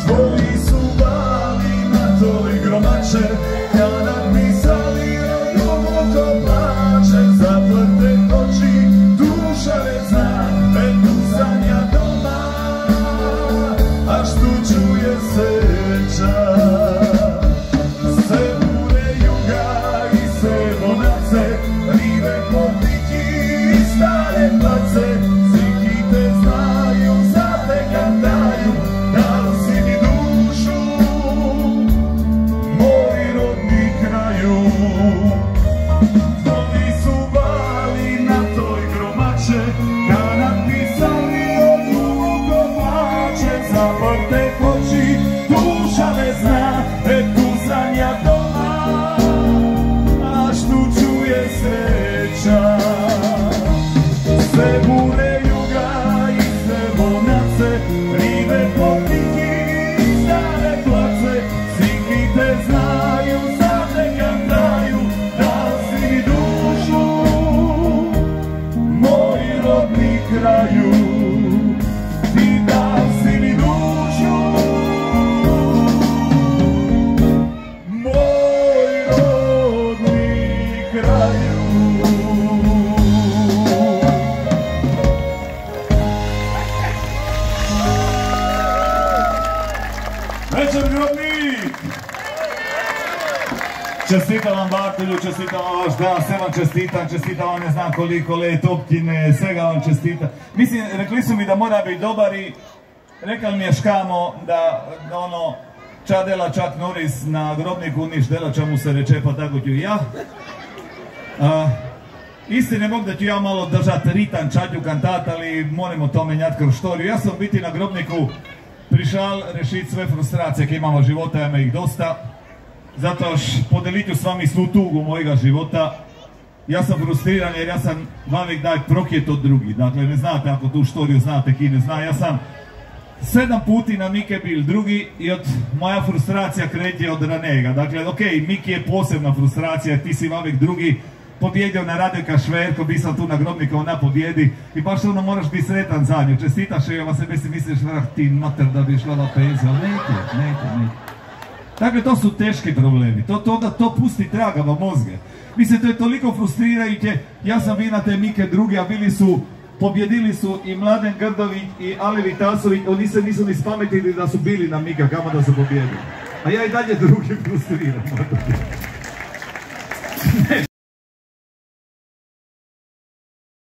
Tvoji su bali na toj gromače, kada pisali o ljubu plače. Zaplete oči, duša ne zna, eto sanja doma, a što čuje sreća. Sve bure juga i sve bonace, rive potiki i stare place. Svi te znaju, za te kantaju, dao si mi dušu, moj rodni kraju. Tvoji su bali na toj gromače, kada pisali o ljubu plače. Zavrte oči, duša ne zna, eto sanja doma, a što čuje sreća. Sve bure juga i sve bonace, rive potiki i stare place. Svi te znaju, sad te kantaju, dao si mi dušu, moj rodni kraju. Ti dao si mi dušu, moj rodni kraju. Večer Grobnik! Čestitam vam Bartolju, čestitam vam vaš dan, sve vam čestitam vam ne znam koliko let optine, svega vam čestitam. Mislim, rekli su mi da mora biti dobar i rekli mi je škamo da ono, ča dela Chuck Norris na Grobniku, niš dela ča mu se reče, pa tako ću i ja. Istine mogu da ću ja malo držat ritam čađu kantat, ali moramo to menjati kroz štoriju. Ja sam biti na Grobniku prišal rešiti sve frustracije, ki imamo života, ima ih dosta. Zato podelit ću s vami svu tugu mojega života. Ja sam frustriran jer ja sam navik daj prokjet od drugih. Dakle, ne znate, ako tu štoriju znate, ki ne zna. Ja sam 7 puti na Mike bil drugi i od moja frustracija kreće od ranega. Dakle, okej, Miki je posebna frustracija, ti si navik drugi pobjedio na Radojka Šverko, bi sam tu na Grobniku na pobjedi i baš ono moraš biti sretan za nju. Čestitaš joj, ova sebe si misliš, vrah ti mater da bi išla na penziju, ali neće. Dakle, to su teški problemi, to pusti tragava mozge. Mislim, to je toliko frustrirajuće, ja sam bio na te Mike drugi, a pobjedili su i Mladen Grdović i Ali Vitasović, oni se nisu ni spametili da su bili na Mika, kamo da su pobjedili. A ja i dalje drugi frustriram.